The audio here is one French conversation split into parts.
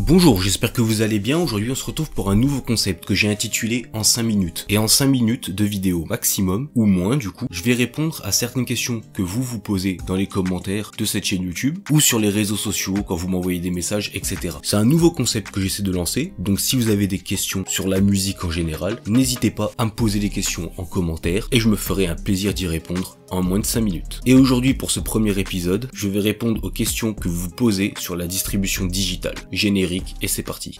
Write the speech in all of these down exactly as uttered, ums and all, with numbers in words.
Bonjour, j'espère que vous allez bien. Aujourd'hui on se retrouve pour un nouveau concept que j'ai intitulé en cinq minutes. Et en cinq minutes de vidéo maximum, ou moins du coup, je vais répondre à certaines questions que vous vous posez dans les commentaires de cette chaîne YouTube, ou sur les réseaux sociaux quand vous m'envoyez des messages, et cetera. C'est un nouveau concept que j'essaie de lancer, donc si vous avez des questions sur la musique en général, n'hésitez pas à me poser des questions en commentaire, et je me ferai un plaisir d'y répondre en moins de cinq minutes. Et aujourd'hui pour ce premier épisode, je vais répondre aux questions que vous posez sur la distribution digitale. Générique, et c'est parti.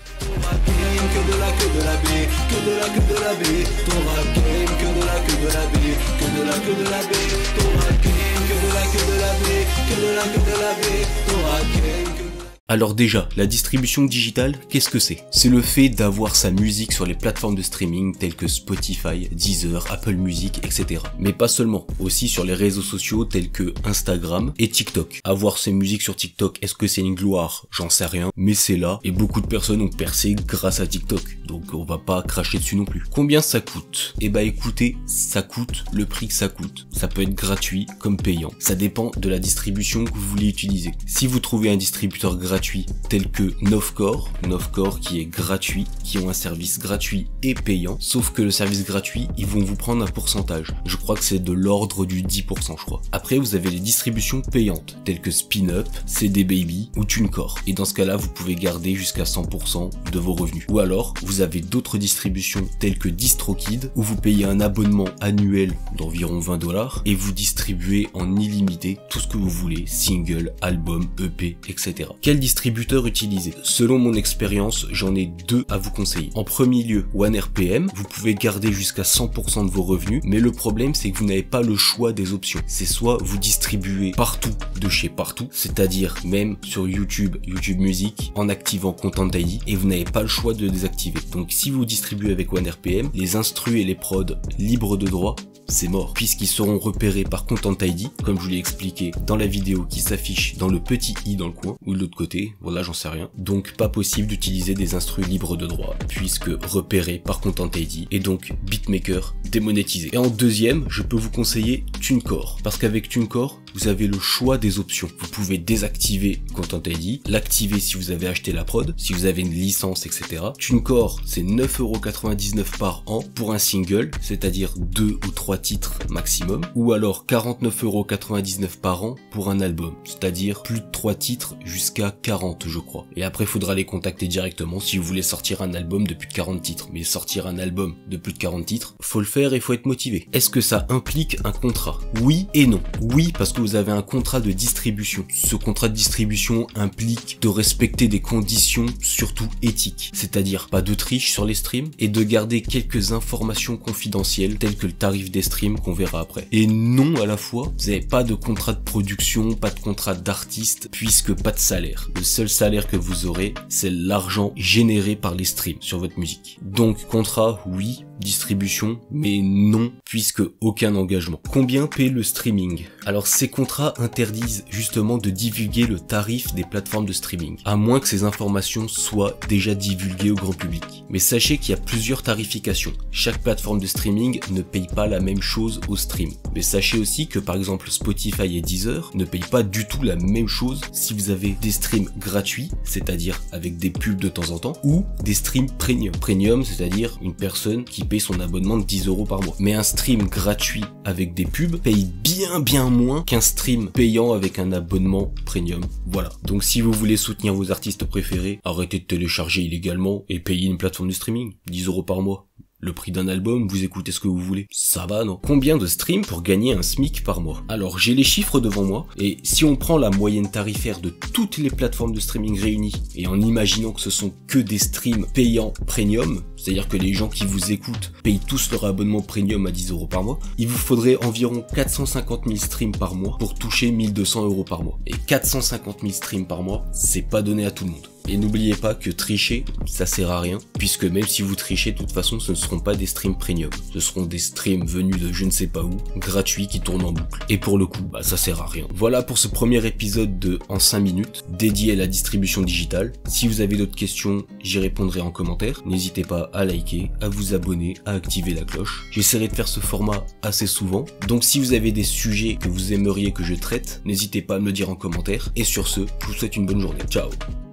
Alors déjà, la distribution digitale, qu'est-ce que c'est? C'est le fait d'avoir sa musique sur les plateformes de streaming telles que Spotify, Deezer, Apple Music, et cetera. Mais pas seulement, aussi sur les réseaux sociaux tels que Instagram et TikTok. Avoir ses musiques sur TikTok, est-ce que c'est une gloire? J'en sais rien, mais c'est là, et beaucoup de personnes ont percé grâce à TikTok, donc on va pas cracher dessus non plus. Combien ça coûte? Eh bah écoutez, ça coûte le prix que ça coûte. Ça peut être gratuit comme payant, ça dépend de la distribution que vous voulez utiliser. Si vous trouvez un distributeur gratuit tels que Novcore, Novcore qui est gratuit, qui ont un service gratuit et payant, sauf que le service gratuit, ils vont vous prendre un pourcentage. Je crois que c'est de l'ordre du dix pour cent je crois. Après vous avez les distributions payantes, telles que Spin-Up, C D Baby ou TuneCore. Et dans ce cas-là, vous pouvez garder jusqu'à cent pour cent de vos revenus. Ou alors, vous avez d'autres distributions telles que DistroKid, où vous payez un abonnement annuel d'environ vingt dollars et vous distribuez en illimité tout ce que vous voulez, single, album, E P, et cetera. Quel distributeur utiliser? Selon mon expérience, j'en ai deux à vous conseiller. En premier lieu, OneRPM, vous pouvez garder jusqu'à cent pour cent de vos revenus, mais le problème c'est que vous n'avez pas le choix des options. C'est soit vous distribuez partout de chez partout, c'est-à-dire même sur YouTube, YouTube Music, en activant Content I D, et vous n'avez pas le choix de désactiver. Donc si vous distribuez avec OneRPM, les instrus et les prods libres de droit, c'est mort, puisqu'ils seront repérés par Content I D, comme je vous l'ai expliqué dans la vidéo qui s'affiche dans le petit i dans le coin, ou de l'autre côté, voilà j'en sais rien. Donc pas possible d'utiliser des instrus libres de droit, puisque repérés par Content I D, et donc beatmaker démonétisé. Et en deuxième, je peux vous conseiller TuneCore, parce qu'avec TuneCore, vous avez le choix des options. Vous pouvez désactiver Content I D, l'activer si vous avez acheté la prod, si vous avez une licence, et cetera. TuneCore, c'est neuf euros quatre-vingt-dix-neuf par an pour un single, c'est-à-dire deux ou trois titres maximum, ou alors quarante-neuf euros quatre-vingt-dix-neuf par an pour un album, c'est-à-dire plus de trois titres jusqu'à quarante je crois. Et après, il faudra les contacter directement si vous voulez sortir un album de plus de quarante titres. Mais sortir un album de plus de quarante titres, faut le faire et faut être motivé. Est-ce que ça implique un contrat? Oui et non. Oui, parce que vous avez un contrat de distribution. Ce contrat de distribution implique de respecter des conditions surtout éthiques, c'est-à-dire pas de triche sur les streams et de garder quelques informations confidentielles telles que le tarif des streams qu'on verra après. Et non à la fois, vous n'avez pas de contrat de production, pas de contrat d'artiste, puisque pas de salaire. Le seul salaire que vous aurez, c'est l'argent généré par les streams sur votre musique. Donc contrat, oui, distribution, mais non, puisque aucun engagement. Combien paie le streaming? Alors ces contrats interdisent justement de divulguer le tarif des plateformes de streaming, à moins que ces informations soient déjà divulguées au grand public. Mais sachez qu'il y a plusieurs tarifications. Chaque plateforme de streaming ne paye pas la même chose au stream. Mais sachez aussi que par exemple Spotify et Deezer ne payent pas du tout la même chose si vous avez des streams gratuits, c'est-à-dire avec des pubs de temps en temps, ou des streams premium. Premium, c'est-à-dire une personne qui paye son abonnement de dix euros par mois. Mais un stream gratuit avec des pubs paye bien bien moins qu'un stream payant avec un abonnement premium. Voilà. Donc si vous voulez soutenir vos artistes préférés, arrêtez de télécharger illégalement et payez une plateforme de streaming. dix euros par mois. Le prix d'un album, vous écoutez ce que vous voulez. Ça va, non? Combien de streams pour gagner un SMIC par mois? Alors, j'ai les chiffres devant moi, et si on prend la moyenne tarifaire de toutes les plateformes de streaming réunies, et en imaginant que ce sont que des streams payants premium, c'est-à-dire que les gens qui vous écoutent payent tous leur abonnement premium à dix euros par mois, il vous faudrait environ quatre cent cinquante mille streams par mois pour toucher mille deux cents euros par mois. Et quatre cent cinquante mille streams par mois, c'est pas donné à tout le monde. Et n'oubliez pas que tricher, ça sert à rien, puisque même si vous trichez, de toute façon, ce ne seront pas des streams premium. Ce seront des streams venus de je ne sais pas où, gratuits, qui tournent en boucle. Et pour le coup, bah ça sert à rien. Voilà pour ce premier épisode de En cinq minutes, dédié à la distribution digitale. Si vous avez d'autres questions, j'y répondrai en commentaire. N'hésitez pas à liker, à vous abonner, à activer la cloche. J'essaierai de faire ce format assez souvent. Donc si vous avez des sujets que vous aimeriez que je traite, n'hésitez pas à me le dire en commentaire. Et sur ce, je vous souhaite une bonne journée. Ciao!